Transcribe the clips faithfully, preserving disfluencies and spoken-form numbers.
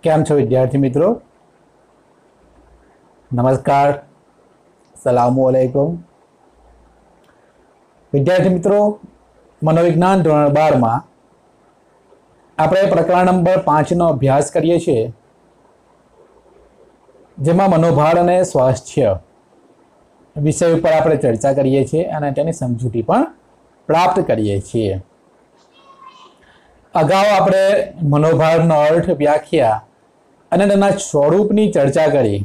કેમ છો વિદ્યાર્થી મિત્રો? નમસ્કાર, સલામુ અલૈકુમ. વિદ્યાર્થી મિત્રો, મનોવિજ્ઞાન ધોરણ બારમાં આપણે પ્રકરણ નંબર પાંચનો અભ્યાસ કરીએ છીએ, જેમાં મનોભાર અને સ્વાસ્થ્ય વિષય ઉપર આપણે ચર્ચા કરીએ છીએ અને તેની સમજૂતી પણ પ્રાપ્ત કરીએ છીએ. અગાઉ આપણે મનોભારનો અર્થ, વ્યાખ્યા અને તેના સ્વરૂપની ચર્ચા કરી.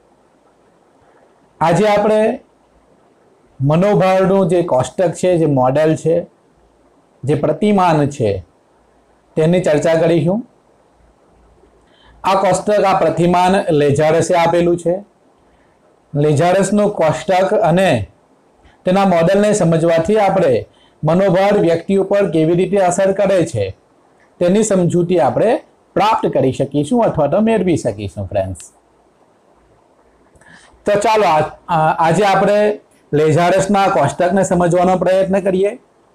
આજે આપણે મનોભારનું જે કોષ્ટક છે, જે મોડેલ છે, જે પ્રતિમાન છે, તેની ચર્ચા કરીશું. આ કોષ્ટક, આ પ્રતિમાન લેઝારસે આપેલું છે. લેઝારસનું કોષ્ટક અને તેના મોડેલને સમજવાથી આપણે મનોભાર વ્યક્તિ ઉપર કેવી રીતે અસર કરે છે તેની સમજૂતી આપણે પ્રાપ્ત કરી શકીશું અથવા તો મેળવી શકીશું ફ્રેન્ડ્સ. તો ચાલો આજે આપણે લેઝારસના કોષ્ટકને સમજવાનો પ્રયત્ન કરીએ.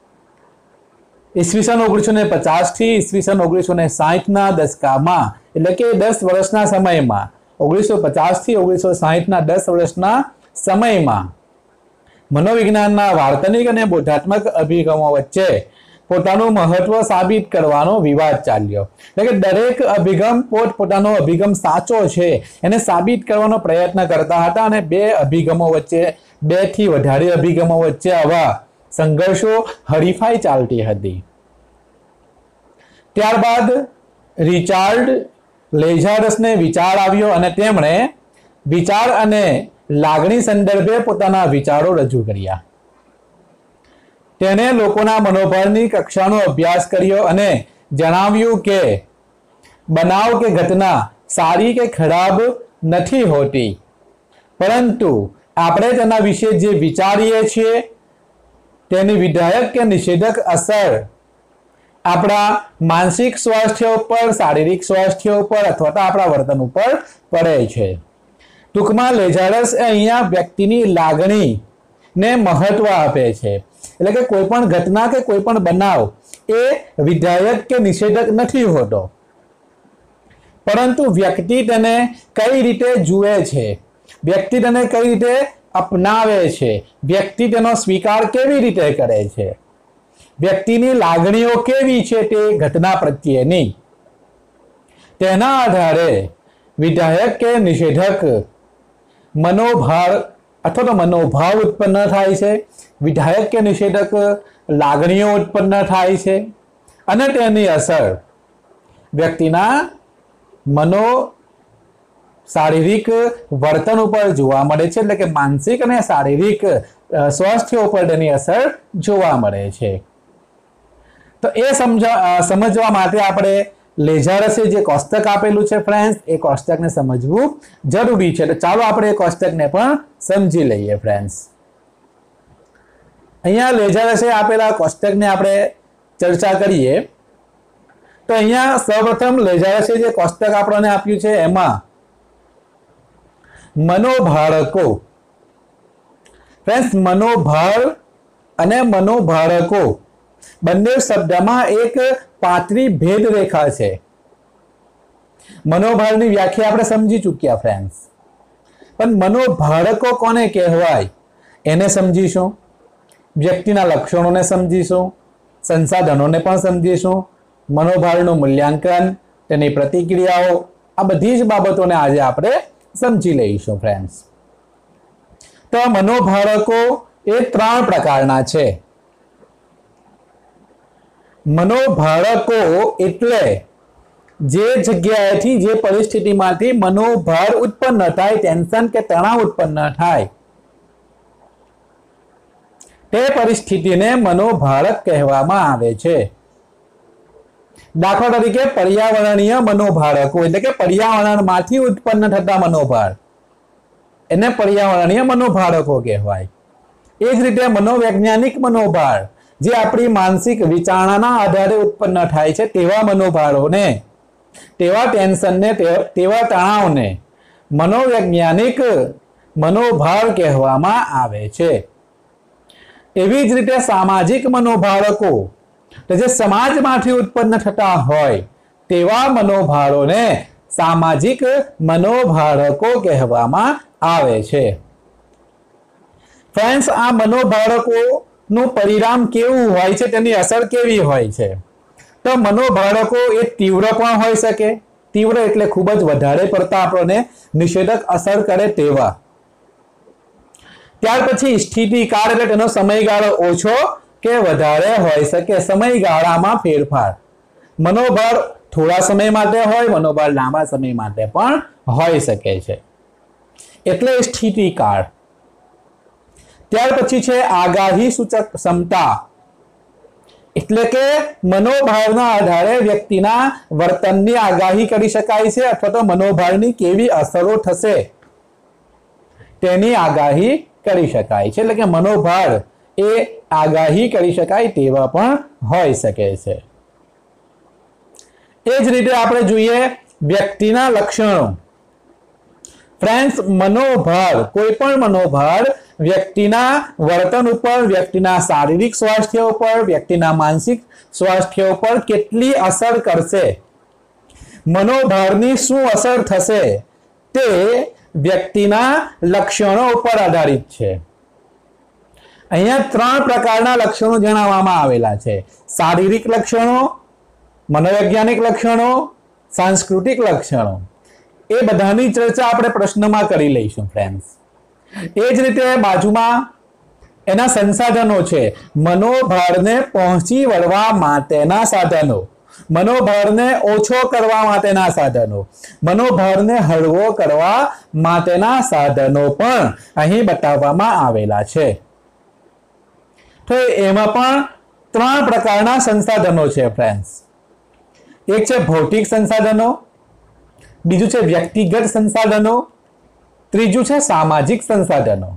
ઈસવીસન ઓગણીસો ને પચાસ થી ઈસવીસન ઓગણીસો ને સાહીઠ ના દશકામાં, એટલે કે દસ વર્ષના સમયમાં, ઓગણીસો પચાસ થી ઓગણીસો સાહીઠ ના દસ વર્ષના સમયમાં મનોવિજ્ઞાનના વાર્તનિક અને બોધાત્મક અભિગમો વચ્ચે પોતાનું મહત્વ સાબિત કરવાનો વિવાદ ચાલ્યો. એટલે કે દરેક અભિગમ પોત પોતાનો અભિગમ સાચો છે એને સાબિત કરવાનો પ્રયત્ન કરતા હતા અને બે અભિગમો વચ્ચે, બે થી વધારે અભિગમો વચ્ચે આવા સંઘર્ષો, હરીફાઈ ચાલતી હતી. ત્યારબાદ રિચાર્ડ લેઝારસને વિચાર આવ્યો અને તેમણે વિચાર અને લાગણી સંદર્ભે પોતાના વિચારો રજૂ કર્યા. તેણે લોકોના મનોભારની કક્ષાનો અભ્યાસ કર્યો અને જણાવ્યું કે બનાવ કે ઘટના સારી કે ખરાબ નથી હોતી, પરંતુ આપણે તેના વિશે જે વિચારીએ છીએ તેની વિધાયક કે નિષેધક અસર આપણા માનસિક સ્વાસ્થ્ય ઉપર, શારીરિક સ્વાસ્થ્ય ઉપર અથવા તો આપણા વર્તન ઉપર પડે છે. ટૂંકમાં લેઝારસ અહીંયા વ્યક્તિની લાગણી ને મહત્વ આપે છે. એટલે કે કોઈ પણ ઘટના કે કોઈ પણ બનાવ એ વિધાયક કે નિષેધક નથી હોતો, પરંતુ વ્યક્તિ તેને કઈ રીતે જુએ છે, વ્યક્તિ તેને કઈ રીતે અપનાવે છે, વ્યક્તિ તેનો સ્વીકાર કેવી રીતે કરે છે, વ્યક્તિની લાગણીઓ કેવી છે તે ઘટના પ્રત્યેની, તેના આધારે વિધાયક કે નિષેધક મનોભાર અથવા તો મનોભાવ ઉત્પન્ન થાય છે, વિધાયક કે નિષેધક લાગણીઓ ઉત્પન્ન થાય છે અને તેની અસર વ્યક્તિના મનો શારીરિક વર્તન ઉપર જોવા મળે છે. એટલે કે માનસિક અને શારીરિક સ્વાસ્થ્ય ઉપર તેની અસર જોવા મળે છે. તો એ સમજા સમજવા માટે આપણે લેઝારસે જે કોષ્ટક આપેલું છે ફ્રેન્ડ્સ, એ કોષ્ટકને સમજવું જરૂરી છે. તો ચાલો આપણે એ કોષ્ટકને પણ સમજી લઈએ ફ્રેન્ડ્સ. અહીંયા લેઝારસે આપેલા કોષ્ટકને આપણે ચર્ચા કરીએ તો અહીંયા સૌપ્રથમ લેઝારસે જે કોષ્ટક આપણને આપ્યું છે એમાં મનોભારકો, ફ્રેન્ડ્સ, મનોભાર અને મનોભારકો બંને શબ્દમાં એક પાતળી ભેદ રેખા છે. મનોભારની વ્યાખ્યા આપણે સમજી ચૂક્યા ફ્રેન્ડ્સ, પણ મનોભારકો કોને કહેવાય એને સમજીશું, વ્યક્તિના લક્ષણોને સમજીશું, સંસાધનોને પણ સમજીશું, મનોભારનું મૂલ્યાંકન, તેની પ્રતિક્રિયાઓ, આ બધી જ બાબતોને આજે આપણે સમજી લઈશું ફ્રેન્ડ્સ. તો મનોભારકો એ ત્રણ પ્રકારના છે. મનોભારકો એટલે જે જગ્યાએથી, જે પરિસ્થિતિમાંથી મનોભાર ઉત્પન્ન થાય, ટેન્શન કે તણાવ ઉત્પન્ન થાય, તે પરિસ્થિતિને મનોભારક કહેવામાં આવે છે. દાખલા તરીકે પર્યાવરણીય મનોભારકો એટલે કે પર્યાવરણમાંથી ઉત્પન્ન થતા મનોભાર, એને પર્યાવરણીય મનોભારકો કહેવાય. એ જ રીતે મનોવૈજ્ઞાનિક મનોભાર, જે આપણી માનસિક વિચારણાના આધારે ઉત્પન્ન થાય છે, તેવા મનોભારોને, તેવા ટેન્શનને, તેવા તણાવને મનોવૈજ્ઞાનિક મનોભાર કહેવામાં આવે છે. એવી જ રીતે સામાજિક મનોભારકો, જે સમાજમાંથી ઉત્પન્ન થતા હોય તેવા મનોભારોને સામાજિક મનોભારકો કહેવામાં આવે છે। ફ્રેન્ડ્સ, આ મનોભારકોનું પરિણામ કેવું હોય છે, તેની અસર કેવી હોય છે? તો મનોભારકો એ તીવ્ર પણ હોઈ શકે। તીવ્ર એટલે ખૂબ જ વધારે પડતા આપણને નિષેધક અસર કરે તેવા। ત્યાર પછી સ્થિતિકાળ એટલે તેનો સમયગાળો ઓછો કે વધારે હોઈ શકે। સમયગાળામાં ફેરફાર, મનોભાર થોડા સમય માટે હોય, મનોભાર લાંબા સમય માટે પણ હોઈ શકે છે, એટલે સ્થિતિકાળ। ત્યાર પછી છે આગાહી સૂચક ક્ષમતા, એટલે કે મનોભારના આધારે વ્યક્તિના વર્તનની આગાહી કરી શકાય છે અથવા તો મનોભારની કેવી અસરો થશે તેની આગાહી કરી શકાય છે, એટલે કે મનોભાર એ આગાહી કરી શકાય તેવા પણ હોઈ શકે છે। એ જ રીતે આપણે જોઈએ વ્યક્તિના લક્ષણો। ફ્રેન્ડ્સ, મનોભાર, કોઈ પણ મનોભાર વ્યક્તિના વર્તન ઉપર, વ્યક્તિના શારીરિક સ્વાસ્થ્ય ઉપર, વ્યક્તિના માનસિક સ્વાસ્થ્ય ઉપર કેટલી અસર કરશે, મનોભારની શું અસર થશે, તે વ્યક્તિના લક્ષણો ઉપર આધારિત છે। અહીંયા ત્રણ પ્રકારના લક્ષણો જણાવવામાં આવેલા છે: શારીરિક લક્ષણો, મનોવૈજ્ઞાનિક લક્ષણો, સાંસ્કૃતિક લક્ષણો। એ બધાની ચર્ચા આપણે પ્રશ્નમાં કરી લઈશું ફ્રેન્ડ્સ। એ જ રીતે બાજુમાં એના સંસાધનો છે। મનોભારને પહોંચી વળવા માટેના સાધનો, મનોભારને ઓછો કરવા માટેના સાધનો, મનોભારને હળવો કરવા માટેના સાધનો પણ અહીં બતાવવામાં આવેલા છે। તો એમાં પણ ત્રણ પ્રકારના સંસાધનો છે ફ્રેન્ડ્સ। એક છે ભૌતિક સંસાધનો, બીજું છે વ્યક્તિગત સંસાધનો, ત્રીજું છે સામાજિક સંસાધનો।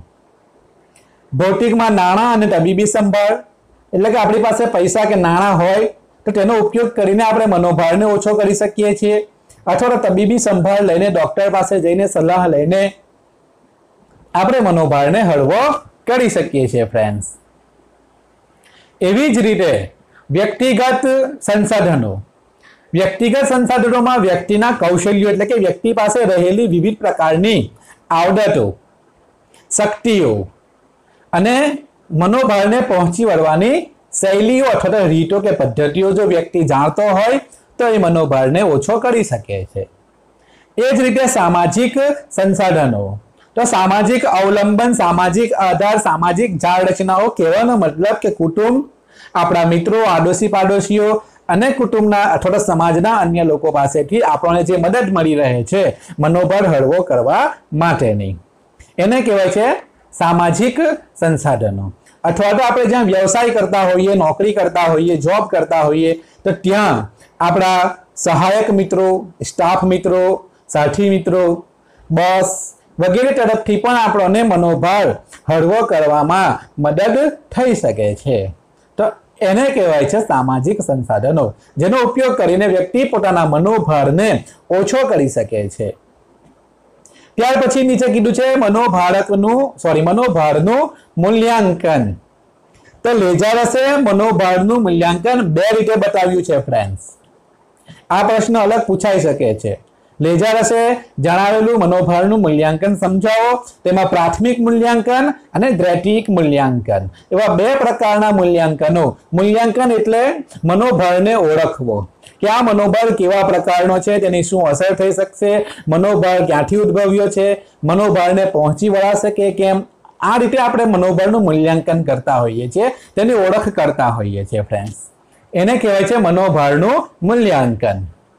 ભૌતિકમાં નાણાં અને તબીબી સંભાળ, એટલે કે આપણી પાસે પૈસા કે નાણાં હોય તો તેનો ઉપયોગ કરીને આપણે મનોભારને ઓછો કરી શકીએ છીએ, અથવા તો તબીબી સંભાળ લઈને, ડોક્ટર પાસે જઈને સલાહ લઈને આપણે મનોભારને હળવો કરી શકીએ છીએ ફ્રેન્ડ્સ। એવી જ રીતે વ્યક્તિગત સંસાધનો, વ્યક્તિગત સંસાધનોમાં વ્યક્તિના કૌશલ્યો, એટલે કે વ્યક્તિ પાસે રહેલી વિવિધ પ્રકારની આવડતો, શક્તિઓ અને મનોભારને પહોંચી વળવાની શૈલીઓ અથવા તો રીતો કે પદ્ધતિઓ જો વ્યક્તિ જાણતો હોય તો એ મનોભારને ઓછો કરી શકે છે। એ જ રીતે સામાજિક સંસાધનો, તો સામાજિક અવલંબન, સામાજિક આધાર, સામાજિક જાળ રચનાઓ, કહેવાનો મતલબ કે કુટુંબ, આપણા મિત્રો, આડોશી પાડોશીઓ અને કુટુંબના અથવા તો સમાજના અન્ય લોકો પાસેથી આપણને જે મદદ મળી રહે છે મનોભાર હળવો કરવા માટેની, એને કહેવાય છે સામાજિક સંસાધનો। અથવા તો આપણે જ્યાં વ્યવસાય કરતા હોઈએ, નોકરી કરતા હોઈએ, જોબ કરતા હોઈએ તો ત્યાં આપણા સહાયક મિત્રો, સ્ટાફ મિત્રો, સાથી મિત્રો, બોસ વગેરે તરફથી પણ આપણને મનોભાર હળવો કરવામાં મદદ થઈ શકે છે। તો એને કહેવાય છે સામાજિક સંસાધનો, જેનો ઉપયોગ કરીને વ્યક્તિ પોતાના મનોભારને ઓછો કરી શકે છે। ત્યાર પછી નીચે કીધું છે મનોભારકનું સોરી મનોભારનું મૂલ્યાંકન। તો લેજારસે મનોભારનું મૂલ્યાંકન બે રીતે બતાવ્યું છે ફ્રેન્ડ્સ। આ પ્રશ્ન અલગ પૂછાઈ શકે છે। લેજારસે જણાવેલું મનોભારનું મૂલ્યાંકન સમજાવો। તેમાં પ્રાથમિક મૂલ્યાંકન અને દ્વૈતિક મૂલ્યાંકન એવા બે પ્રકારના મૂલ્યાંકનો। મૂલ્યાંકન એટલે મનોભારને ઓળખવો કે આ મનોભાર કેવા પ્રકારનો છે, તેની શું અસર થઈ શકશે, મનોભાર ક્યાંથી ઉદ્ભવ્યો છે, મનોભારને પહોંચી વળાશે કે કેમ, આ રીતે આપણે મનોભારનું મૂલ્યાંકન કરતા હોઈએ છીએ, તેની ઓળખ કરતા હોઈએ છીએ ફ્રેન્ડ્સ। એને કહેવાય છે મનોભારનું મૂલ્યાંકન।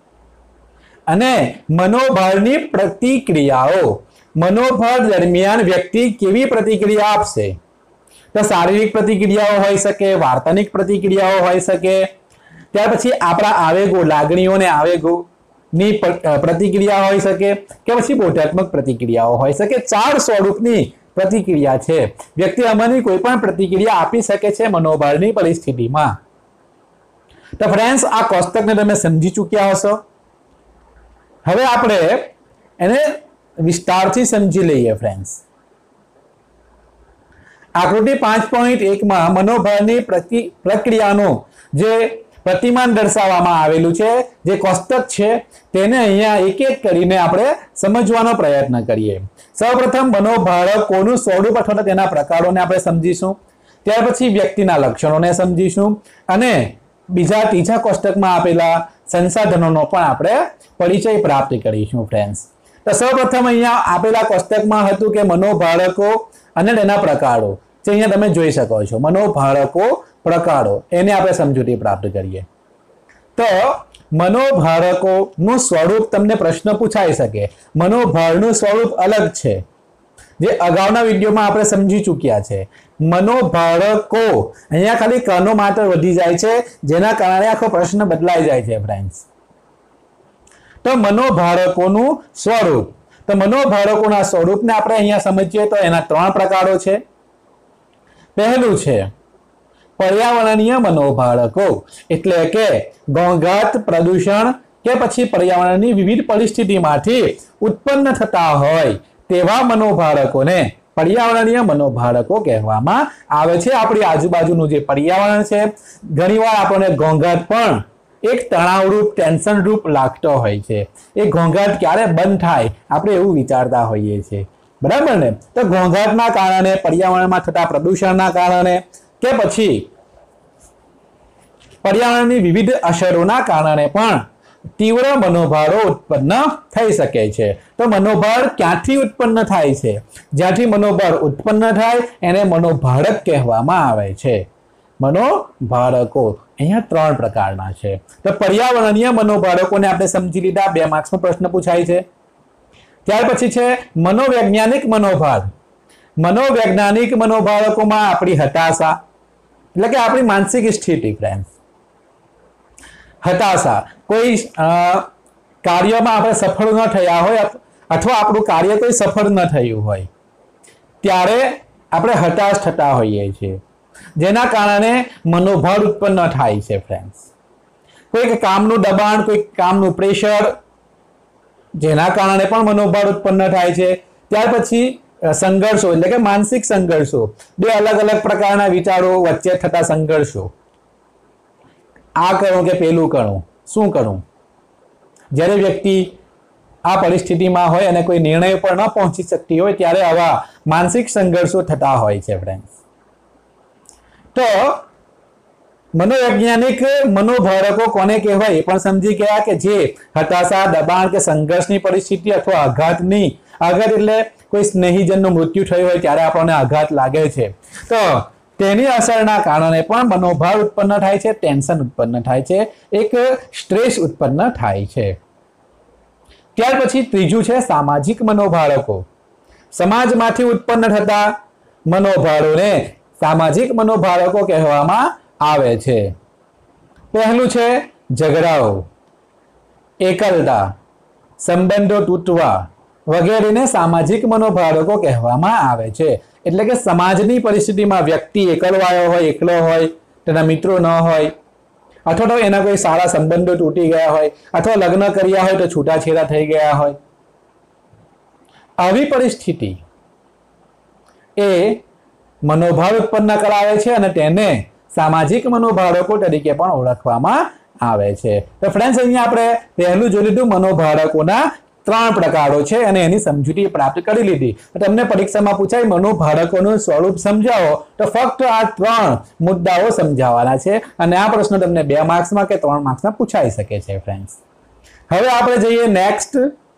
અને મનોભારની પ્રતિક્રિયાઓ, મનોભાર દરમિયાન વ્યક્તિ કેવી પ્રતિક્રિયા આપશે, તો શારીરિક પ્રતિક્રિયાઓ હોઈ શકે, વાર્તાનિક પ્રતિક્રિયાઓ હોઈ શકે, ત્યાર પછી આપણા આવેગો, લાગણીઓ અને આવેગોની પ્રતિક્રિયા હોઈ શકે કે પછી બોધાત્મક પ્રતિક્રિયાઓ હોઈ શકે। ચાર સ્વરૂપની પ્રતિક્રિયા છે। વ્યક્તિ આમાંની કોઈ પણ પ્રતિક્રિયા આપી શકે છે મનોભારની પરિસ્થિતિમાં। તો ફ્રેન્ડ્સ, આ કોષ્ટકને તમે સમજી ચૂક્યા હશો। હવે આપણે એને વિસ્તારથી સમજી લઈએ ફ્રેન્ડ્સ। આકૃતિ પાંચ પોઈન્ટ એકમાં મનોભારની પ્રક્રિયાનો જે પ્રતિમાન દર્શાવવામાં આવેલું છે, જે કોષ્ટક છે તેને અહીંયા એક એક કરીને આપણે સમજવાનો પ્રયત્ન કરીએ. સૌપ્રથમ મનોભારકોનું સ્વરૂપ અથવા તેના પ્રકારોને આપણે સમજીશું, ત્યાર પછી વ્યક્તિના લક્ષણોને સમજીશું અને બીજા ત્રીજા કોષ્ટકમાં આપેલા સંસાધનોનો પણ આપણે પરિચય પ્રાપ્ત કરીશું ફ્રેન્ડ્સ. તો સૌપ્રથમ અહીંયા આપેલા કોષ્ટકમાં હતું કે મનોભારકો અને તેના પ્રકારો, જે અહીંયા તમે જોઈ શકો છો. મનોભારકો પ્રકારો એને આપણે સમજૂતી પ્રાપ્ત કરીએ. તો મનોભારકોનું સ્વરૂપ તમને પ્રશ્ન પૂછાઈ શકે. મનોભારનું સ્વરૂપ અલગ છે, જે અગાઉના વિડીયોમાં આપણે સમજી ચૂક્યા છે. મનોભારકો અહીંયા ખાલી કનો માત્ર વધી જાય છે, જેના કારણે આખો પ્રશ્ન બદલાઈ જાય છે ફ્રેન્ડ્સ. તો મનોભારકોનું સ્વરૂપ, તો મનોભારકોના સ્વરૂપને આપણે અહીંયા સમજીએ તો એના ત્રણ પ્રકારો છે. પહેલું છે પર્યાવરણીય મનોભારકો, એટલે કે ઘોંઘાટ, પ્રદૂષણ કે પછી પર્યાવરણની વિવિધ પરિસ્થિતિમાંથી ઉત્પન્ન થતા હોય તેવા મનોભારકોને પર્યાવરણીય મનોભારકો કહેવામાં આવે છે. આપણી આજુબાજુનું જે પર્યાવરણ છે, ઘણીવાર આપણને ઘોંઘાટ પણ એક તણાવરૂપ, ટેન્શન રૂપ લાગતો હોય છે. એ ઘોંઘાટ ક્યારે બંધ થાય આપણે એવું વિચારતા હોઈએ છીએ, બરાબર ને? તો ઘોંઘાટના કારણે, પર્યાવરણમાં થતા પ્રદૂષણના કારણે કે પછી પર્યાવરણની વિવિધ અસરોના કારણે પણ તીવ્ર મનોભારો ઉત્પન્ન થઈ શકે છે. તો મનોભાર ક્યાંથી ઉત્પન્ન થાય છે? જ્યાંથી મનોભાર ઉત્પન્ન થાય એને મનોભારક કહેવામાં આવે છે. મનોભારકો અહીંયા ત્રણ પ્રકારના છે. તો પર્યાવરણીય મનોભારકોને આપણે સમજી લીધા, બે માર્ક્સનો પ્રશ્ન પૂછાય છે. ત્યાર પછી છે મનોવૈજ્ઞાનિક મનોભાર. મનોવૈજ્ઞાનિક મનોભારકોમાં આપણી હતાશા, એટલે કે આપણી માનસિક સ્થિતિ ફ્રેન્ડ. હતાશા, કોઈ કાર્યમાં આપણે સફળ ન થયા હોય અથવા આપણું કાર્ય કોઈ સફળ ન થયું હોય ત્યારે આપણે હતાશ થતા હોઈએ છીએ, જેના કારણે મનોભાર ઉત્પન્ન થાય છે ફ્રેન્ડ્સ. કોઈક કામનું દબાણ, કોઈક કામનું પ્રેશર, જેના કારણે પણ મનોભાર ઉત્પન્ન થાય છે. ત્યાર પછી સંઘર્ષો, એટલે કે માનસિક સંઘર્ષો, બે અલગ અલગ પ્રકારના વિચારો વચ્ચે થતા સંઘર્ષો. આ કરું કે પેલું કરું, શું કરું? જ્યારે વ્યક્તિ આ પરિસ્થિતિમાં હોય અને કોઈ નિર્ણય પર ન પહોંચી શકતી હોય ત્યારે આવા માનસિક સંઘર્ષો થતા હોય છે ફ્રેન્ડ્સ. તો મનોવૈજ્ઞાનિક મનોભારકો કોને કહેવાય એ પણ સમજી ગયા કે જે હતાશા, દબાણ કે સંઘર્ષની પરિસ્થિતિ અથવા આઘાતની, આઘાત એટલે કોઈ સ્નેહીજનનું મૃત્યુ થયું હોય ત્યારે આપણને આઘાત લાગે છે, તો તેની અસરના કારણે પણ મનોભાર ઉત્પન્ન થાય છે, ટેન્શન ઉત્પન્ન થાય છે, એક સ્ટ્રેસ ઉત્પન્ન થાય છે. ત્યાર પછી ત્રીજું છે સામાજિક મનોભારકો. સમાજમાંથી ઉત્પન્ન થતા મનોભારોને સામાજિક મનોભારકો કહેવામાં આવે છે. પહેલું છે ઝઘડાઓ, એકલતા, સંબંધો તૂટવા વગેરેને સામાજિક મનોભારકો કહેવામાં આવે છે. એટલે કે સમાજની પરિસ્થિતિમાં વ્યક્તિ એકલવાયો હોય, એકલો હોય, તેના મિત્રો ન હોય, અથવા તો એના કોઈ સારા સંબંધો તૂટી ગયા હોય, અથવા લગ્ન કર્યા હોય તો છૂટાછેડા થઈ ગયા હોય, આવી પરિસ્થિતિ એ મનોભાર ઉત્પન્ન કરાવે છે અને તેને સામાજિક મનોભારકો તરીકે પણ ઓળખવામાં આવે છે. તો ફ્રેન્ડ્સ, અહીંયા આપણે પહેલું જોઈ લીધું મનોભારકોના ત્રણ પ્રકારો છે અને એની સમજૂતી પ્રાપ્ત કરી લીધી. તમને પરીક્ષામાં પૂછાય મનોભારકોનું સ્વરૂપ સમજાવો, તો ફક્ત આ ત્રણ મુદ્દાઓ સમજાવવાના છે અને આ પ્રશ્ન તમને બે માર્ક્સમાં કે ત્રણ માર્ક્સમાં પૂછાઈ શકે છે ફ્રેન્ડ્સ. હવે આપણે જઈએ નેક્સ્ટ.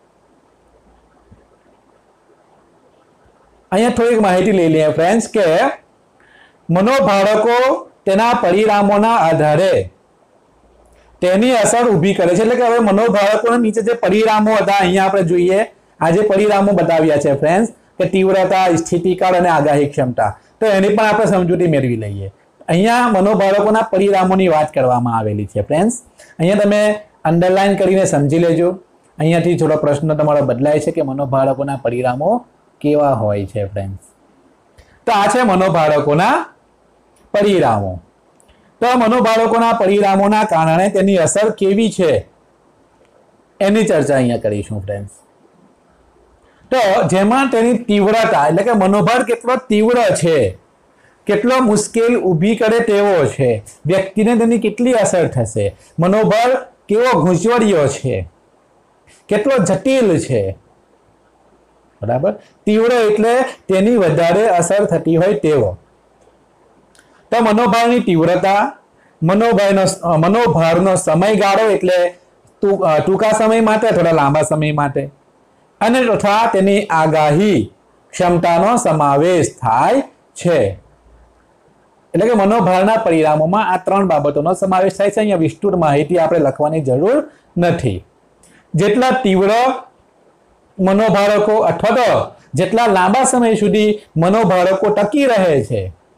અહીંયા થોડીક માહિતી લઈ લઈએ ફ્રેન્ડ્સ કે મનોભારકો તેના પરિણામોના આધારે તેની અસર ઊભી કરે છે. એટલે કે હવે મનોભારકોના નીચે જે પરિણામો હતા અહીંયા આપણે જોઈએ, આ જે પરિણામો બતાવ્યા છે ફ્રેન્ડ્સ કે તીવ્રતા, સ્થિતિકાળ અને આગાહી ક્ષમતા, તો એની પણ આપણે સમજૂતી મેળવી લઈએ. અહીંયા મનોભારકોના પરિણામોની વાત કરવામાં આવેલી છે ફ્રેન્ડ્સ. અહીંયા તમે અંડરલાઈન કરીને સમજી લેજો. અહીંયાથી થોડો પ્રશ્ન તમારો બદલાય છે કે મનોભારકોના પરિણામો કેવા હોય છે ફ્રેન્ડ્સ. તો આ છે મનોભારકોના પરિણામો. તો મનોભારકોના પરિણામોના કારણે તેની અસર કેવી છે એની ચર્ચા અહીંયા કરીશું ફ્રેન્ડ્સ. તો જેમાં તેની તીવ્રતા, એટલે કે મનોભાર કેટલો તીવ્ર છે કેટલો મુશ્કેલ ઊભી કરે તેવો છે, વ્યક્તિને તેની કેટલી અસર થશે, મનોબળ કેવો ગૂંચવડિયો છે, કેટલો જટિલ છે, બરાબર. તીવ્ર એટલે તેની વધારે અસર થતી હોય તેવો. તો મનોભાવની તીવ્રતા, મનોભાવનો મનોભારનો સમયગાળો એટલે ટૂંકા સમય માટે, થોડા લાંબા સમય માટે, અને તથા તેની આગાહી ક્ષમતાનો સમાવેશ થાય છે. એટલે કે મનોભારના પરિણામોમાં આ ત્રણ બાબતોનો સમાવેશ થાય છે. અહીંયા વિસ્તૃત માહિતી આપણે લખવાની જરૂર નથી. જેટલા તીવ્ર મનોભારકો અથવા તો જેટલા લાંબા સમય સુધી મનોભારકો ટકી રહે છે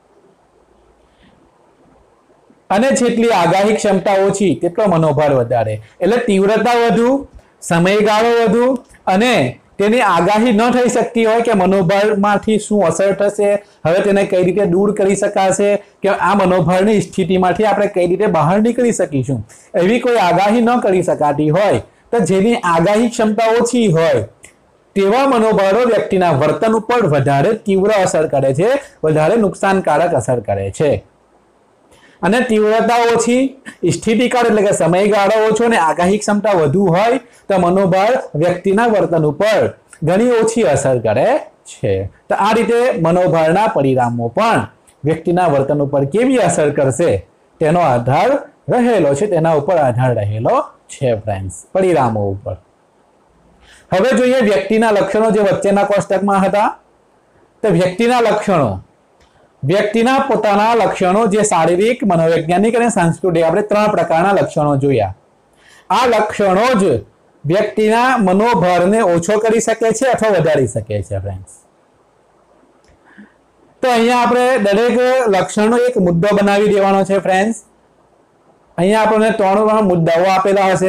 અને જેટલી આગાહી ક્ષમતા ઓછી તેટલો મનોભાર વધારે. એટલે તીવ્રતા વધુ, સમયગાળો વધુ અને તેની આગાહી ન થઈ શકતી હોય કે મનોભારમાંથી શું અસર થશે, હવે તેને કઈ રીતે દૂર કરી શકાશે, કે આ મનોભારની સ્થિતિમાંથી આપણે કઈ રીતે બહાર નીકળી શકીશું, એવી કોઈ આગાહી ન કરી શકાતી હોય તો જેની આગાહી ક્ષમતા ઓછી હોય તેવા મનોભારો વ્યક્તિના વર્તન ઉપર વધારે તીવ્ર અસર કરે છે, વધારે નુકસાનકારક અસર કરે છે. અને તીવ્રતા ઓછી, સ્થિતિકાળ એટલે કે સમયગાળો ઓછો અને આગાહી ક્ષમતા વધુ હોય તો મનોભાર વ્યક્તિના વર્તન ઉપર ઘણી ઓછી અસર કરે છે. તો આ રીતે મનોભારના પરિણામો પણ વ્યક્તિના વર્તન ઉપર કેવી અસર કરશે તેનો આધાર રહેલો છે, તેના ઉપર આધાર રહેલો છે ફ્રેન્ડ્સ, પરિણામો ઉપર. હવે જોઈએ વ્યક્તિના લક્ષણો જે વચ્ચેના કોષ્ટકમાં હતા. તો વ્યક્તિના લક્ષણો, વ્યક્તિના પોતાના લક્ષણો જે શારીરિક, મનોવૈજ્ઞાનિક અને સાંસ્કૃતિક, આપણે ત્રણ પ્રકારના લક્ષણો જોયા. આ લક્ષણો જ વ્યક્તિના મનોભારને ઓછો કરી શકે છે અથવા વધારી શકે છે ફ્રેન્ડ્સ. તો અહીંયા આપણે દરેક લક્ષણનો એક મુદ્દો બનાવી દેવાનો છે ફ્રેન્ડ્સ. અહીંયા આપણને ત્રણ મુદ્દાઓ આપેલા હશે.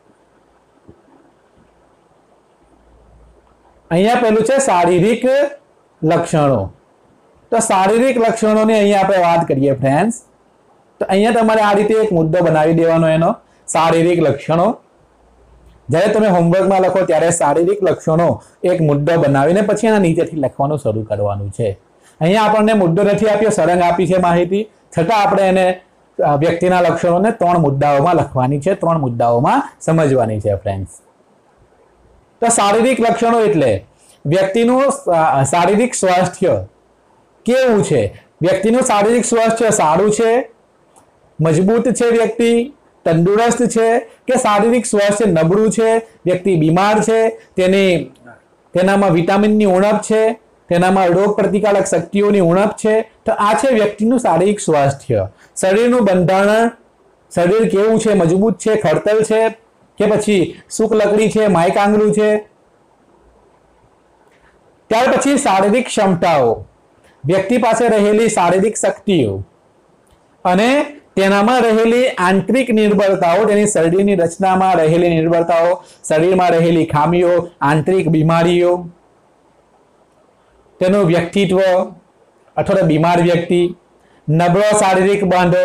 અહીંયા પેલું છે શારીરિક લક્ષણો. તો શારીરિક લક્ષણોની અહીંયા આપણે વાત કરીએ ફ્રેન્ડ્સ. તો અહીંયા તમારે આ રીતે એક મુદ્દો બનાવી દેવાનો એનો, શારીરિક લક્ષણો. જ્યારે તમે હોમવર્કમાં લખો ત્યારે શારીરિક લક્ષણો એક મુદ્દો બનાવીને પછી એના નીચેથી લખવાનું શરૂ કરવાનું છે. અહીંયા આપણને મુદ્દો નથી આપ્યો, સળંગ આપી છે માહિતી, છતાં આપણે એને વ્યક્તિના લક્ષણોને ત્રણ મુદ્દાઓમાં લખવાની છે, ત્રણ મુદ્દાઓમાં સમજવાની છે ફ્રેન્ડ્સ. તો શારીરિક લક્ષણો એટલે વ્યક્તિનું શારીરિક સ્વાસ્થ્ય કેવું છે, વ્યક્તિનું શારીરિક સ્વાસ્થ્ય સારું છે, મજબૂત છે, વ્યક્તિ તંદુરસ્ત છે, કે શારીરિક સ્વાસ્થ્ય નબળું છે, વ્યક્તિ બીમાર છે, તેની તેનામાં વિટામિનની ઉણપ છે, તેનામાં રોગ પ્રતિકારક શક્તિઓની ઉણપ છે. તો આ છે વ્યક્તિનું શારીરિક સ્વાસ્થ્ય. શરીરનું બંધારણ, શરીર કેવું છે, મજબૂત છે, ખડતલ છે કે પછી સૂક લકડી છે, માઇક આંગળું છે. ત્યાર પછી શારીરિક ક્ષમતાઓ, વ્યક્તિ પાસે રહેલી શારીરિક શક્તિઓ અને તેનામાં રહેલી આંતરિક નિર્બળતાઓ, તેની શરીરની રચનામાં રહેલી નિર્બળતાઓ, શરીરમાં રહેલી ખામીઓ, આંતરિક બીમારીઓ, તેનું વ્યક્તિત્વ અથવા બીમાર વ્યક્તિ, નબળો શારીરિક બાંધો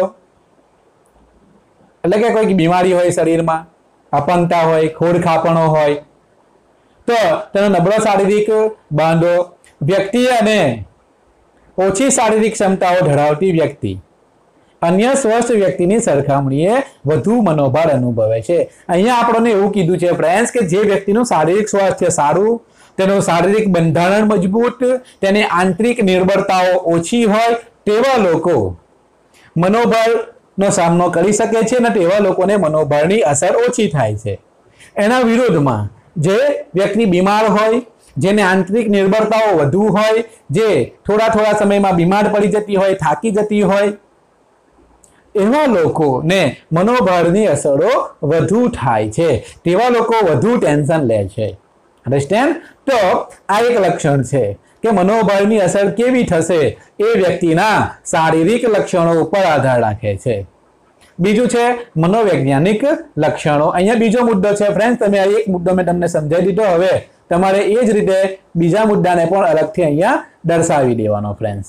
એટલે કે કોઈ બીમારી હોય શરીરમાં, અપંગતા હોય, ખોડખાપણો હોય તો તેનો નબળો શારીરિક બાંધો, વ્યક્તિ અને ઓછી શારીરિક ક્ષમતાઓ ધરાવતી વ્યક્તિ અન્ય સ્વસ્થ વ્યક્તિની સરખામણીએ વધુ મનોભાર અનુભવે છે. અહીંયા આપણને એવું કીધું છે ફ્રેન્ડ્સ કે જે વ્યક્તિનું શારીરિક સ્વાસ્થ્ય સારું, તેનું શારીરિક બંધારણ મજબૂત, તેની આંતરિક નિર્બળતાઓ ઓછી હોય તેવા લોકો મનોભારનો સામનો કરી શકે છે અને તેવા લોકોને મનોભારની અસર ઓછી થાય છે. એના વિરોધમાં જે વ્યક્તિ બીમાર હોય, જેને આંતરિક નિર્બળતાઓ વધુ હોય, જે થોડા થોડા સમયમાં બીમાર પડી જતી હોય, થાકી જતી હોય, એવા લોકોને મનોભારની અસરો વધુ થાય છે, તેવા લોકો વધુ ટેન્શન લે છે. અન્ડરસ્ટેન્ડ? તો આ એક લક્ષણ છે કે મનોભારની અસર કેવી થશે એ વ્યક્તિના શારીરિક લક્ષણો ઉપર આધાર રાખે છે. બીજું છે મનોવૈજ્ઞાનિક લક્ષણો. અહીંયા બીજો મુદ્દો છે ફ્રેન્ડ્સ, તમે આ એક મુદ્દો મેં તમને સમજાવી દીધો. હવે તમારે એ જ રીતે બીજા મુદ્દાને પણ અલગથી અહીંયા દર્શાવી દેવાનો ફ્રેન્ડ્સ,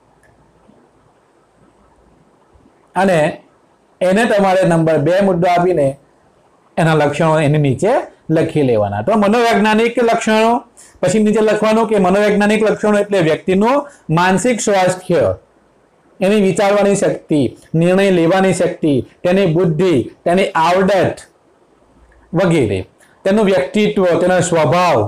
અને એને તમારે નંબર બે મુદ્દો આપીને એના લક્ષણો એની નીચે લખી લેવાના. તો મનોવૈજ્ઞાનિક લક્ષણો, પછી નીચે લખવાનું કે મનોવૈજ્ઞાનિક લક્ષણો એટલે વ્યક્તિનું માનસિક સ્વાસ્થ્ય એની વિચારવાની શક્તિ, નિર્ણય લેવાની શક્તિ, તેની બુદ્ધિ, તેની આવડત વગેરે, તેનું વ્યક્તિત્વ, તેનો સ્વભાવ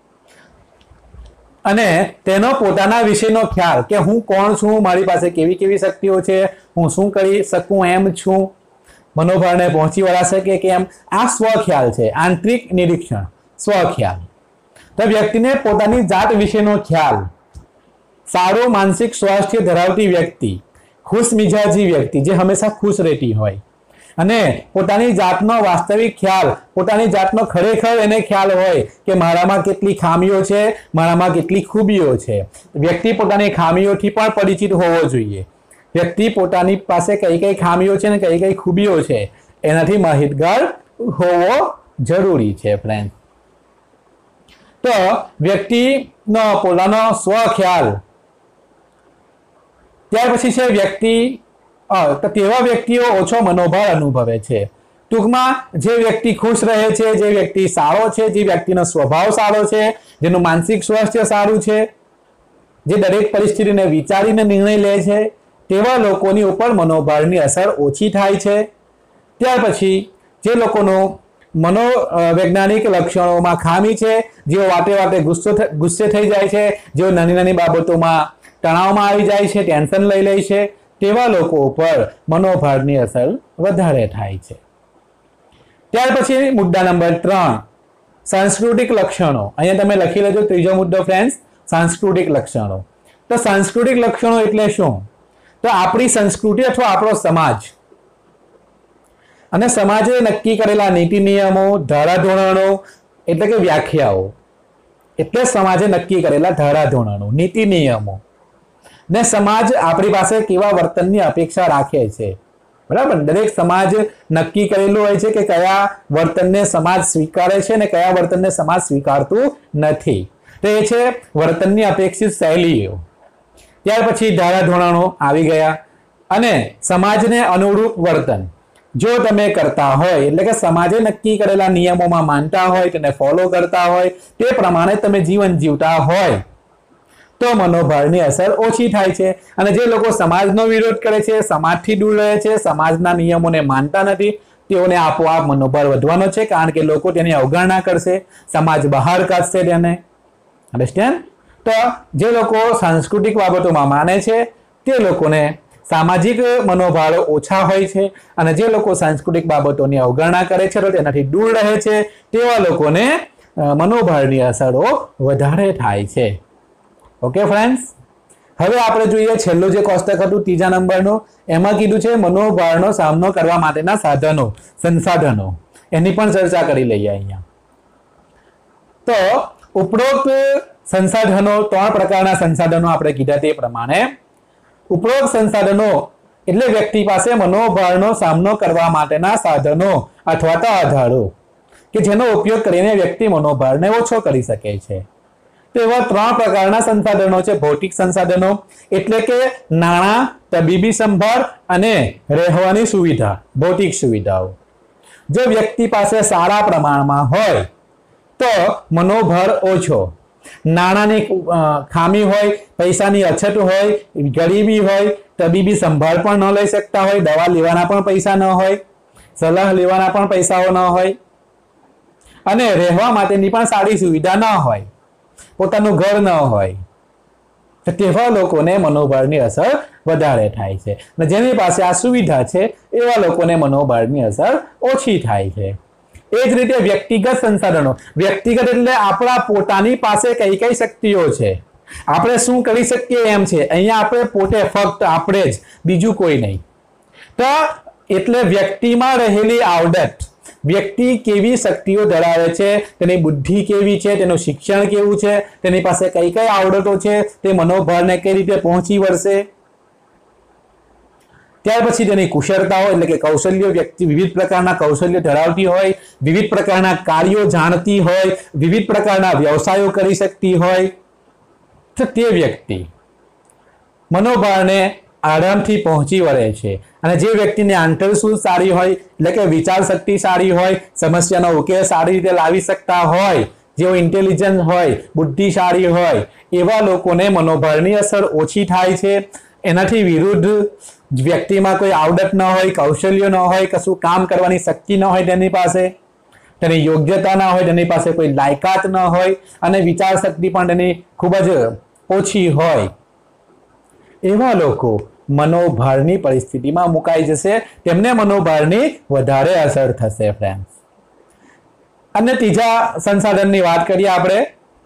અને તેનો પોતાના વિશેનો ખ્યાલ કે હું કોણ છું, મારી પાસે કેવી કેવી શક્તિઓ છે, હું શું કરી શકું એમ છું, મનોભાવને પહોંચી વળા શકે કે એમ, આ સ્વખ્યાલ છે, આંતરિક નિરીક્ષણ, સ્વખ્યાલ. તો વ્યક્તિને પોતાની જાત વિશેનો ખ્યાલ, સારું માનસિક સ્વાસ્થ્ય ધરાવતી વ્યક્તિ, ખુશ મિજાજી વ્યક્તિ જે હંમેશા ખુશ રહેતી હોય અને પોતાની જાતનો વાસ્તવિક ખ્યાલ, પોતાની જાતનો ખરેખર એને ખ્યાલ હોય કે મારામાં કેટલી ખામીઓ છે, મારામાં કેટલી ખૂબીઓ છે. વ્યક્તિ પોતાની ખામીઓથી પણ પરિચિત હોવો જોઈએ. વ્યક્તિ પોતાની પાસે કઈ કઈ ખામીઓ છે ને કઈ કઈ ખૂબીઓ છે એનાથી માહિતગાર હોવો જરૂરી છે ફ્રેન્ડ. તો વ્યક્તિનો પોતાનો સ્વખ્યાલ, ત્યાર પછી છે વ્યક્તિ તો તેવા વ્યક્તિઓ ઓછો મનોભાર અનુભવે છે. ટૂંકમાં જે વ્યક્તિ ખુશ રહે છે, જે વ્યક્તિ સારો છે, જે વ્યક્તિનો સ્વભાવ સારો છે, જેનું માનસિક સ્વાસ્થ્ય સારું છે, જે દરેક પરિસ્થિતિને વિચારીને નિર્ણય લે છે, તેવા લોકોની ઉપર મનોભારની અસર ઓછી થાય છે. ત્યાર પછી જે લોકોનું મનોવૈજ્ઞાનિક લક્ષણોમાં ખામી છે, જેઓ વાતે વાતે ગુસ્સો ગુસ્સે થઈ જાય છે, જેઓ નાની નાની બાબતોમાં તણાવમાં આવી જાય છે, ટેન્શન લઈ લે છે, તેવા લોકો ઉપર મનોભારની અસર વધારે થાય છે. ત્યાર પછી મુદ્દા નંબર ત્રણ, સાંસ્કૃતિક લક્ષણો. અહીંયા તમે લખી લેજો ત્રીજો મુદ્દો ફ્રેન્ડ્સ, સાંસ્કૃતિક લક્ષણો. તો સાંસ્કૃતિક લક્ષણો એટલે શું? તો આપણી સંસ્કૃતિ અથવા આપણો સમાજ અને સમાજે નક્કી કરેલા નીતિ નિયમો, ધારાધોરણો એટલે કે વ્યાખ્યાઓ, એટલે સમાજે નક્કી કરેલા ધારાધોરણો, નીતિ નિયમો ને સમાજ આપણી પાસે કેવા વર્તનની અપેક્ષા રાખે છે. બરાબર, દરેક સમાજ નક્કી કરેલું હોય છે કે કયા વર્તનને સમાજ સ્વીકારે છે ને કયા વર્તનને સમાજ સ્વીકારતું નથી. તો એ છે વર્તનની અપેક્ષિત શૈલીઓ. ત્યાર પછી ધારાધોરણો આવી ગયા અને સમાજને અનુરૂપ વર્તન જો તમે કરતા હોય, એટલે કે સમાજે નક્કી કરેલા નિયમોમાં માનતા હોય, તેને ફોલો કરતા હોય, તે પ્રમાણે તમે જીવન જીવતા હોય તો મનોભારની અસર ઓછી થાય છે. અને જે લોકો સમાજનો વિરોધ કરે છે, સમાજથી દૂર રહે છે, સમાજના નિયમોને માનતા નથી, તેઓને આપોઆપ મનોભાર વધવાનો છે, કારણ કે લોકો તેની અવગણના કરશે, સમાજ બહાર કાઢશે તેને. અન્ડરસ્ટેન્ડ? તો જે લોકો સાંસ્કૃતિક બાબતોમાં માને છે તે લોકોને સામાજિક મનોભારો ઓછા હોય છે, અને જે લોકો સાંસ્કૃતિક બાબતોની અવગણના કરે છે તો તેનાથી દૂર રહે છે, તેવા લોકોને મનોભારની અસરો વધારે થાય છે. ઓકે ફ્રેન્ડ્સ, હવે આપણે જોઈએ છેલ્લું જે કોષ્ટક હતું ત્રીજા નંબરનું, એમાં કીધું છે મનોભારનો સામનો કરવા માટેના સાધનો, સંસાધનો. એની પણ ચર્ચા કરી લઈએ અહીંયા. તો ઉપરોક્ત સંસાધનો, ત્રણ પ્રકારના સંસાધનો આપણે કીધા તે પ્રમાણે, ઉપરોક્ત સંસાધનો એટલે વ્યક્તિ પાસે મનોભારનો સામનો કરવા માટેના સાધનો અથવા તો આધારો કે જેનો ઉપયોગ કરીને વ્યક્તિ મનોભારને ઓછો કરી શકે છે. તો એવા ત્રણ પ્રકારના સંસાધનો છે. ભૌતિક સંસાધનો એટલે કે નાણાં, તબીબી સંભાળ અને રહેવાની સુવિધા, ભૌતિક સુવિધાઓ. જો વ્યક્તિ પાસે સારા પ્રમાણમાં હોય તો મનોભાર ઓછો. નાણાંની ખામી હોય, પૈસાની અછત હોય, ગરીબી હોય, તબીબી સંભાળ પણ ન લઈ શકતા હોય, દવા લેવાના પણ પૈસા ન હોય, સલાહ લેવાના પણ પૈસાઓ ન હોય, અને રહેવા માટેની પણ સારી સુવિધા ન હોય, પોતાનું ઘર ન હોય, તો તેવા લોકોને મનોભારની અસર વધારે થાય છે. અને જેની પાસે આ સુવિધા છે એવા લોકોને મનોભારની અસર ઓછી થાય છે. એ જ રીતે વ્યક્તિગત સંસાધનો, વ્યક્તિગત એટલે આપણા પોતાની પાસે કઈ કઈ શક્તિઓ છે, આપણે શું કરી શકીએ એમ છે. અહીંયા આપણે પોતે, ફક્ત આપણે જ, બીજું કોઈ નહીં. તો એટલે વ્યક્તિમાં રહેલી આવડત, વ્યક્તિ કેવી શક્તિઓ ધરાવે છે, તેની બુદ્ધિ કેવી છે, તેનું શિક્ષણ કેવું છે, તેની પાસે કઈ કઈ આવડતો છે, તે મનોભારને કઈ રીતે પહોંચી વળશે. ત્યાર પછી તેની કુશળતાઓ એટલે કે કૌશલ્યો, વ્યક્તિ વિવિધ પ્રકારના કૌશલ્ય ધરાવતી હોય, વિવિધ પ્રકારના કાર્યો જાણતી હોય, વિવિધ પ્રકારના વ્યવસાયો કરી શકતી હોય, તો તે વ્યક્તિ મનોભારને આરામથી પહોંચી વળે છે. અને જે વ્યક્તિને આંતરસૂઝ સારી હોય એટલે કે વિચાર શક્તિ સારી હોય, સમસ્યાનો ઉકેલ સારી રીતે લાવી શકતા હોય, જેઓ ઇન્ટેલિજન્ટ હોય, બુદ્ધિશાળી હોય, એવા લોકોને મનોભારની અસર ઓછી થાય છે. એનાથી વિરુદ્ધ વ્યક્તિમાં કોઈ આવડત ન હોય, કૌશલ્ય ન હોય, કશું કામ કરવાની શક્તિ ન હોય તેની પાસે, તેની યોગ્યતા ના હોય, તેની પાસે કોઈ લાયકાત ન હોય અને વિચાર શક્તિ પણ તેની ખૂબ જ ઓછી હોય, એવા લોકો મનોભારની પરિસ્થિતિમાં મુકાઈ જશે. તેમને મનોભારની વધારે અસર થશે ફ્રેન્ડ્સ. અને ત્રીજા સંસાધનની વાત કરીએ આપણે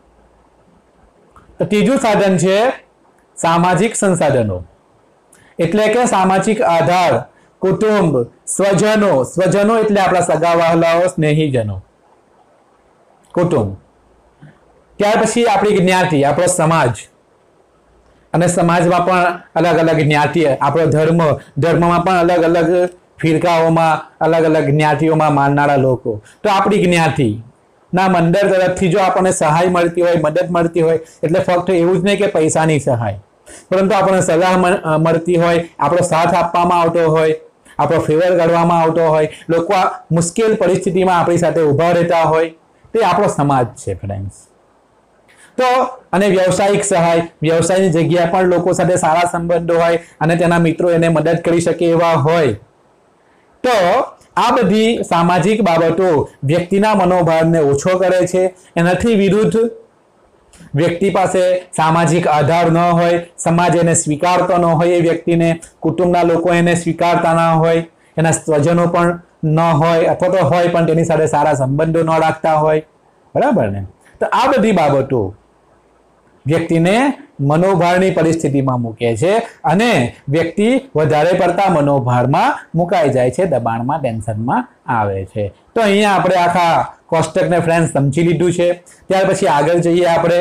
તો ત્રીજું સાધન છે સામાજિક સંસાધનો, એટલે કે સામાજિક આધાર, કુટુંબ, સ્વજનો. સ્વજનો એટલે આપણા સગા વહાલાઓ, સ્નેહીજનો, કુટુંબ. ત્યાર પછી આપણી જ્ઞાતિ, આપણો સમાજ, અને સમાજમાં પણ અલગ અલગ જ્ઞાતિ, આપણો ધર્મ, ધર્મમાં પણ અલગ અલગ ફિરકાઓમાં, અલગ અલગ જ્ઞાતિઓમાં માનનારા લોકો. તો આપણી જ્ઞાતિ ના મંડળ તરફથી જો આપણને સહાય મળતી હોય, મદદ મળતી હોય, એટલે ફક્ત એવું જ નહીં કે પૈસાની સહાય, પરંતુ આપણને સલાહ મળતી હોય, આપણો સાથ આપવામાં આવતો હોય, આપણો ફેવર કરવામાં આવતો હોય, લોકો આ મુશ્કેલ પરિસ્થિતિમાં આપણી સાથે ઊભા રહેતા હોય, તે આપણો સમાજ છે ફ્રેન્ડ્સ. તો અને વ્યવસાયિક સહાય, વ્યવસાયની જગ્યાએ પણ લોકો સાથે સારા સંબંધો હોય અને તેના મિત્રો એને મદદ કરી શકે એવા હોય. તો આ બધી સામાજિક બાબતો વ્યક્તિના મનોભારને ઓછો કરે છે. એનાથી વિરુદ્ધ વ્યક્તિ પાસે સામાજિક આધાર ન હોય, સમાજ એને સ્વીકારતો ન હોય, એ વ્યક્તિને કુટુંબના લોકો એને સ્વીકારતા ન હોય, એના સ્વજનો પણ ન હોય, અથવા તો હોય પણ તેની સાથે સારા સંબંધો ન રાખતા હોય, બરાબર ને. તો આ બધી બાબતો વ્યક્તિને મનોભારની પરિસ્થિતિમાં મૂકે છે અને વ્યક્તિ વધારે પડતા મનોભારમાં મુકાઈ જાય છે, દબાણમાં, ટેન્શનમાં આવે છે. તો અહીંયા આપણે આખા કોષ્ટકને ફ્રેન્ડ સમજી લીધું છે. ત્યાર પછી આગળ જઈએ આપણે.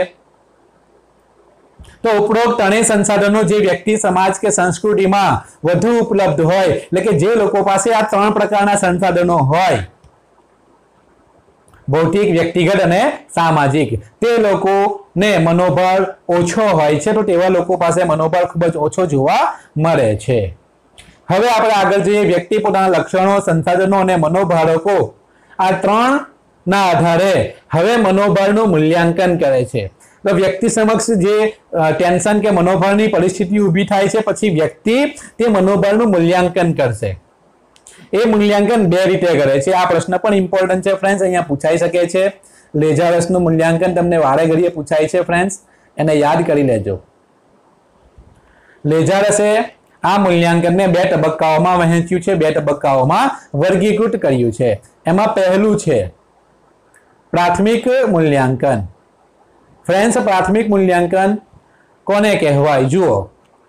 તો ઉપરોક્ત ત્રણેય સંસાધનો જે વ્યક્તિ, સમાજ કે સંસ્કૃતિમાં વધુ ઉપલબ્ધ હોય, એટલે કે જે લોકો પાસે આ ત્રણ પ્રકારના સંસાધનો હોય, ભૌતિક, વ્યક્તિગત અને સામાજિક, તે લોકોને મનોબળ ઓછો હોય છે. તો તેવા લોકો પાસે મનોબળ ખૂબ જ ઓછો જોવા મળે છે. હવે આપણે આગળ જઈએ. વ્યક્તિ પોતાના લક્ષણો, સંસાધનો અને મનોભારકો આ ત્રણ ના આધારે હવે મનોબળનું મૂલ્યાંકન કરે છે. તો વ્યક્તિ સમક્ષ જે ટેન્શન કે મનોબળની પરિસ્થિતિ ઊભી થાય છે, પછી વ્યક્તિ તે મનોબળનું મૂલ્યાંકન કરશે. એ મૂલ્યાંકન બે રીતે કરે છે. આ પ્રશ્ન પણ ઇમ્પોર્ટન્ટ છે ફ્રેન્ડ્સ, અહીંયા પૂછાઈ શકે છે. લેઝારસનું મૂલ્યાંકન તમને વારે ઘડીએ પૂછાય છે ફ્રેન્ડ્સ, એને યાદ કરી લેજો. લેઝારસે આ મૂલ્યાંકનને બે તબક્કાઓમાં વહેંચ્યું છે, બે તબક્કાઓમાં વર્ગીકૃત કર્યું છે. એમાં પહેલું છે પ્રાથમિક મૂલ્યાંકન. ફ્રેન્ડ્સ, પ્રાથમિક મૂલ્યાંકન કોને કહેવાય? જુઓ,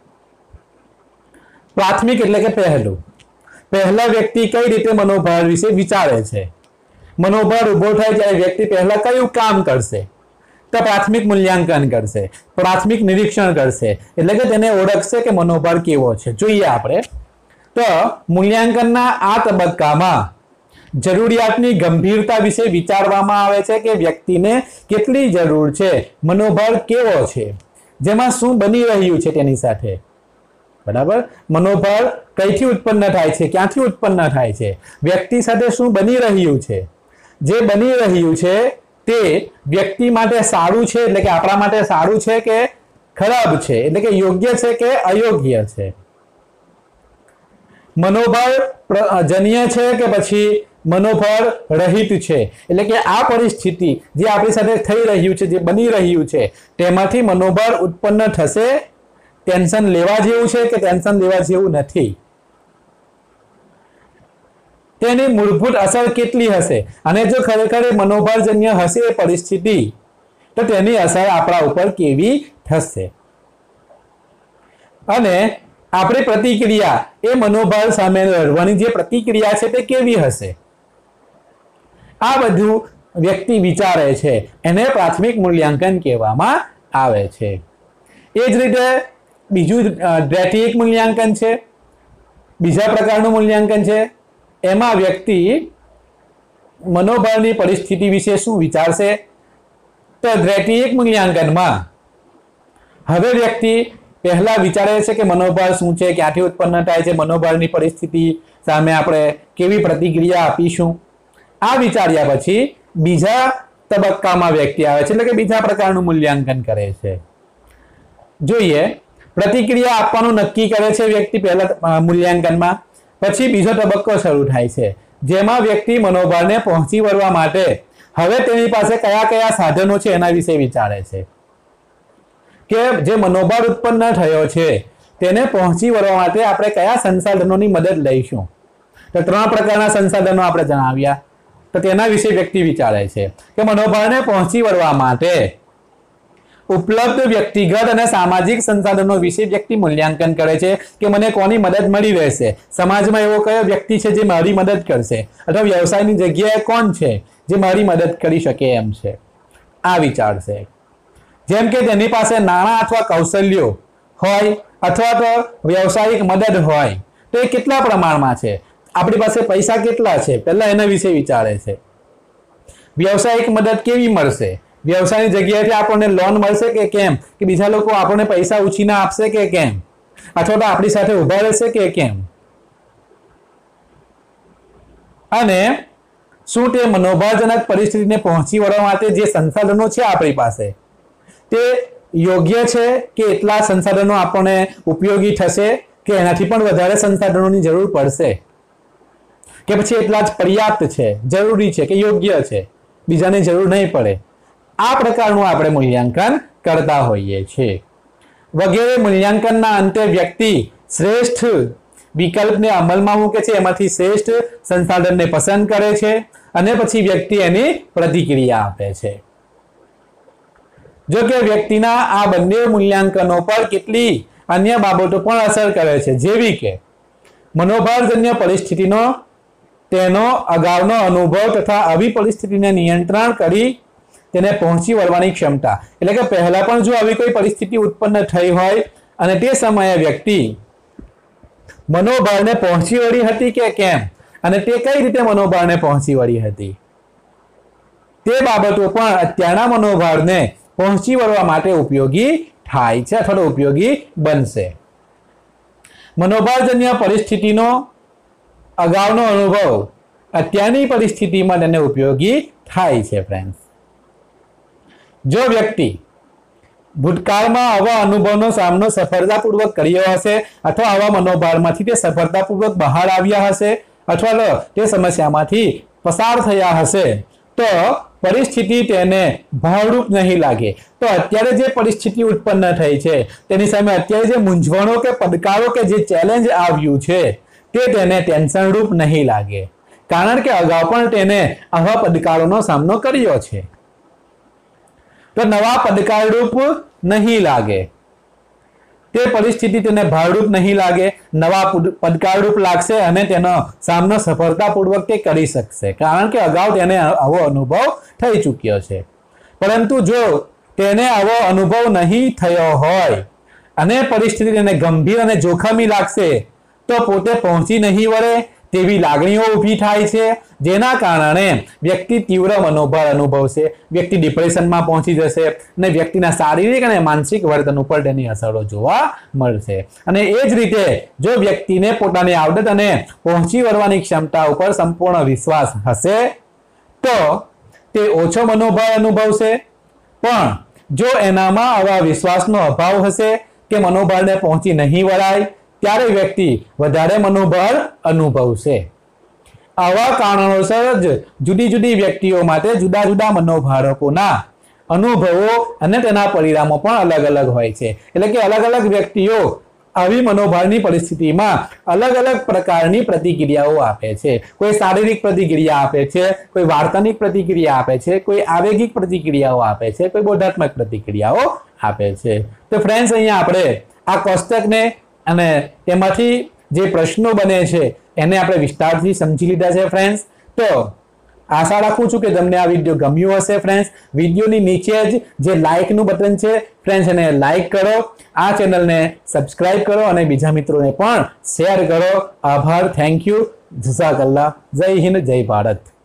પ્રાથમિક એટલે કે પહેલું. પહેલા વ્યક્તિ કઈ રીતે મનોભાર વિશે વિચારે છે. મનોભાર ઉભો થાય ત્યારે વ્યક્તિ પહેલા કયું કામ કરશે? તો પ્રાથમિક મૂલ્યાંકન કરશે, પ્રાથમિક નિરીક્ષણ કરશે, એટલે કે તેને ઓળખશે કે મનોભાર કેવો છે. જોઈએ આપણે. તો મૂલ્યાંકનના આ તબક્કામાં જરૂરિયાતની ગંભીરતા વિશે વિચારવામાં આવે છે કે વ્યક્તિને કેટલી જરૂર છે, મનોભાર કેવો છે, જેમાં શું બની રહ્યું છે તેની સાથે, બરાબર. મનોભાર કઈથી ઉત્પન્ન થાય છે, ક્યાંથી ઉત્પન્ન થાય છે, વ્યક્તિ સાથે શું બની રહ્યું છે, જે બની રહ્યું છે તે વ્યક્તિ માટે સારું છે, એટલે કે આપણા માટે સારું છે કે ખરાબ છે, એટલે કે યોગ્ય છે કે અયોગ્ય છે. મનોભાર જન્ય છે કે પછી મનોભાર રહિત છે, એટલે કે આ પરિસ્થિતિ જે આપણી સાથે થઈ રહ્યું છે, જે બની રહ્યું છે, તેમાંથી મનોભાર ઉત્પન્ન થશે. ટેન્શન લેવા જેવું છે કે ટેન્શન લેવા જેવું નથી, તેની મૂળભૂત અસર કેટલી હશે, અને જો ખરેખર મનોભારજન્ય હશે એ પરિસ્થિતિ, તો તેની અસર આપણા ઉપર કેવી થશે, અને આપણી પ્રતિક્રિયા એ મનોભાર સામે લડવાની જે પ્રતિક્રિયા છે તે કેવી હશે. આ બધું વ્યક્તિ વિચારે છે, એને પ્રાથમિક મૂલ્યાંકન કહેવામાં આવે છે. એ જ રીતે બીજું દ્વૈતિક મૂલ્યાંકન છે, બીજા પ્રકારનું મૂલ્યાંકન છે. એમાં વ્યક્તિ મનોભારની પરિસ્થિતિ વિશે શું વિચારશે? તો દ્વૈતિક મૂલ્યાંકનમાં હવે વ્યક્તિ પહેલા વિચારે છે કે મનોભાર શું છે, ક્યાંથી ઉત્પન્ન થાય છે, મનોભારની પરિસ્થિતિ સામે આપણે કેવી પ્રતિક્રિયા આપીશું. આ વિચાર્યા પછી બીજા તબક્કામાં વ્યક્તિ આવે છે, એટલે કે બીજા પ્રકારનું મૂલ્યાંકન કરે છે. જોઈએ, પ્રતિક્રિયા આપવાનું નક્કી કરે છે વ્યક્તિ પહેલા મૂલ્યાંકનમાં। પછી બીજો તબક્કો શરૂ થાય છે, જેમાં વ્યક્તિ મનોભારને પહોંચી વળવા માટે હવે તેની પાસે કયા કયા સાધનો છે એના વિશે વિચારે છે કે જે મનોભાર ઉત્પન્ન થયો છે તેને પહોંચી વળવા માટે આપણે કયા સંસાધનોની મદદ લઈશું। તો ત્રણ પ્રકારના સંસાધનો આપણે જણાવ્યા, તો તેના વિશે વ્યક્તિ વિચારે છે કે મનોભારને પહોંચી વળવા માટે ઉપલબ્ધ વ્યક્તિગત અને સામાજિક સંસાધનો વિશે વ્યક્તિ મૂલ્યાંકન કરે છે કે મને કોની મદદ મળી રહેશે, સમાજમાં એવો કયો વ્યક્તિ છે જે મારી મદદ કરશે, અથવા વ્યવસાયની જગ્યાએ કોણ છે જે મારી મદદ કરી શકે એમ છે, આ વિચાર છે। જેમ કે તેની પાસે નાણાં અથવા કૌશલ્યો હોય અથવા તો વ્યવસાયિક મદદ હોય તો એ કેટલા પ્રમાણમાં છે, આપણી પાસે પૈસા કેટલા છે, પહેલા એના વિશે વિચારે છે। વ્યવસાયિક મદદ કેવી મળશે, વ્યવસાયની જગ્યાએથી આપણને લોન મળશે કે કેમ, કે બીજા લોકો આપણને પૈસા ઉછીના આપશે કે કેમ, અથવા તો આપણી સાથે ઉભા રહેશે કે કેમ, અને શું તે મનોભારજનક પરિસ્થિતિને પહોંચી વળવા માટે જે સંસાધનો છે આપણી પાસે તે યોગ્ય છે કે એટલા સંસાધનો આપણને ઉપયોગી થશે કે એનાથી પણ વધારે સંસાધનોની જરૂર પડશે, કે પછી એટલા જ પર્યાપ્ત છે, જરૂરી છે કે યોગ્ય છે, બીજાની જરૂર નહીં પડે। આ પ્રકારનું આપણે મૂલ્યાંકન કરતા હોઈએ છીએ। વગેરે મૂલ્યાંકનના અંતે વ્યક્તિ શ્રેષ્ઠ વિકલ્પને અમલમાં મૂકે છે, એમાંથી શ્રેષ્ઠ સંસાધનને પસંદ કરે છે અને પછી વ્યક્તિ એની પ્રતિક્રિયા આપે છે। જો કે વ્યક્તિના આ બંને મૂલ્યાંકનો પર કેટલી અન્ય બાબતો પણ અસર કરે છે, જેવી કે મનોભારજન્ય પરિસ્થિતિનો તેનો અગાઉનો અનુભવ તથા આવી પરિસ્થિતિને નિયંત્રણ કરી તેને પહોંચી વળવાની ક્ષમતા। એટલે કે પહેલા પણ જો આવી કોઈ પરિસ્થિતિ ઉત્પન્ન થઈ હોય અને તે સમયે વ્યક્તિ મનોભારને પહોંચી વળી હતી કે કેમ, અને તે કઈ રીતે મનોભારને પહોંચી વળી હતી, તે બાબતો પણ અત્યારના મનોભારને પહોંચી વળવા માટે ઉપયોગી થાય છે અથવા તો ઉપયોગી બનશે। મનોભારજન્ય પરિસ્થિતિનો અગાઉનો અનુભવ અત્યારની પરિસ્થિતિમાં તેને ઉપયોગી થાય છે। ફ્રેન્ડ્સ, જો વ્યક્તિ ભૂતકાળમાં આવા અનુભવનો સામનો સફળતાપૂર્વક કર્યો હશે અથવા આવા મનોભારમાંથી તે સફળતાપૂર્વક બહાર આવ્યા હશે અથવા તો તે સમસ્યામાંથી પસાર થયા હશે તો પરિસ્થિતિ તેને ભાવરૂપ નહીં લાગે। તો અત્યારે જે પરિસ્થિતિ ઉત્પન્ન થઈ છે તેની સામે અત્યારે જે મૂંઝવણો કે પડકારો કે જે ચેલેન્જ આવ્યું છે તે તેને ટેન્શનરૂપ નહીં લાગે, કારણ કે અગાઉ પણ તેને આવા પડકારોનો સામનો કર્યો છે। તો નવા પડકારરૂપ નહીં લાગે, તે પરિસ્થિતિ તેને ભારરૂપ નહીં લાગે, નવા પડકારરૂપ લાગશે અને તેનો સામનો સફળતાપૂર્વક તે કરી શકશે, કારણ કે અગાઉ તેને આવો અનુભવ થઈ ચૂક્યો છે। પરંતુ જો તેને આવો અનુભવ નહીં થયો હોય અને પરિસ્થિતિ તેને ગંભીર અને જોખમી લાગશે તો પોતે પહોંચી નહીં વળે તેવી લાગણીઓ ઊભી થાય છે, જેના કારણે વ્યક્તિ તીવ્ર મનોભાર અનુભવશે, વ્યક્તિ ડિપ્રેશનમાં પહોંચી જશે અને વ્યક્તિના શારીરિક અને માનસિક વર્તન ઉપર તેની અસરો જોવા મળશે। અને એ જ રીતે જો વ્યક્તિને પોતાની આવડત અને પહોંચી વળવાની ક્ષમતા ઉપર સંપૂર્ણ વિશ્વાસ હશે તો તે ઓછો મનોભાર અનુભવશે, પણ જો એનામાં આવા વિશ્વાસનો અભાવ હશે કે મનોભારને પહોંચી નહીં વળાય ત્યારે વ્યક્તિ વધારે મનોભાર અનુભવશે। આવા કારણોસર જ જુદી જુદી વ્યક્તિઓ માટે જુદા જુદા મનોભારકોના અનુભવો અને તેના પરિણામો પણ અલગ અલગ હોય છે। એટલે કે અલગ અલગ વ્યક્તિઓ આવી મનોભારની પરિસ્થિતિમાં અલગ અલગ પ્રકારની પ્રતિક્રિયાઓ આપે છે। કોઈ શારીરિક પ્રતિક્રિયા આપે છે, કોઈ વાર્તાનિક પ્રતિક્રિયા આપે છે, કોઈ આવેગિક પ્રતિક્રિયાઓ આપે છે, કોઈ બોધાત્મક પ્રતિક્રિયાઓ આપે છે। તો ફ્રેન્ડ્સ, અહીંયા આપણે આ કોષ્ટકને અને તેમાંથી જે પ્રશ્નો બને છે એને આપણે વિસ્તારથી સમજી લીધા છે। ફ્રેન્ડ્સ, તો આશા રાખું છું કે તમને આ વિડીયો ગમ્યો હશે। ફ્રેન્ડ્સ, વિડીયોની નીચે જ જે લાઇકનું બટન છે ફ્રેન્ડ્સ એને લાઇક કરો, આ ચેનલને સબસ્ક્રાઇબ કરો અને બીજા મિત્રોને પણ શેર કરો। આભાર, થેન્ક યુ, જઝાકલ્લાહ, જય હિન્દ, જય ભારત।